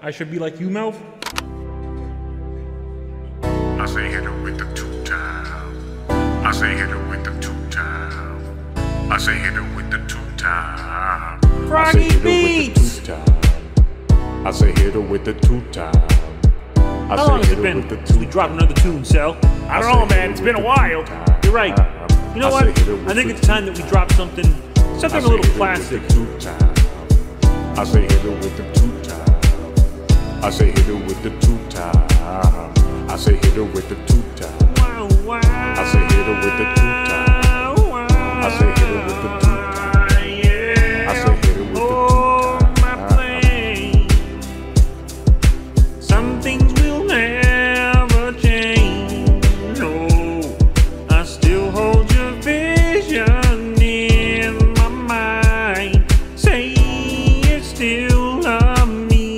I should be like you, Melv? I say hit her with the two-time. I say hit her with the two-time. I say hit her with the two-time. Froggy Beats! I say hit her with the two-time. How long has it been since we dropped another tune, Cell? I don't know, man. It's been a while. You're right. You know what? I think it's time that we drop something a little classic. I say hit her with the two-time. I say hit her with the two-time. I say hit her with the two-time. I say hit her with the two-time. I say hit her with the two-time. I say hit her with the two-time. Some things will never change. No, I still hold your vision in my mind. Say you still love me.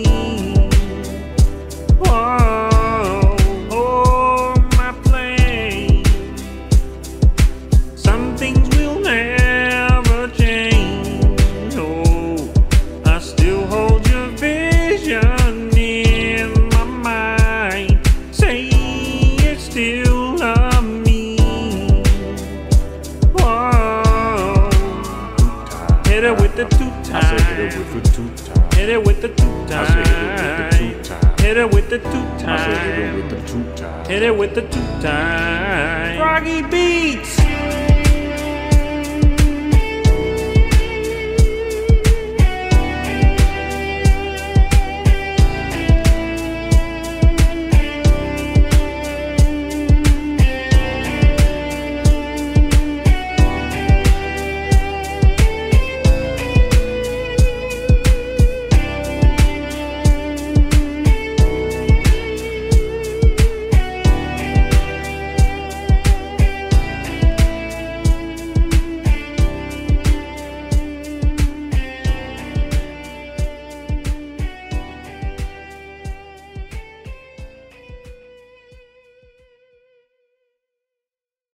Whoa, oh my plane. Some things will never change. No, I still hold your vision in my mind. Say you still love me. Whoa. Hit it with the two-time. Hit it with the two-time. Hit it with the two-time. Hit it with the two-time. Froggy Beats!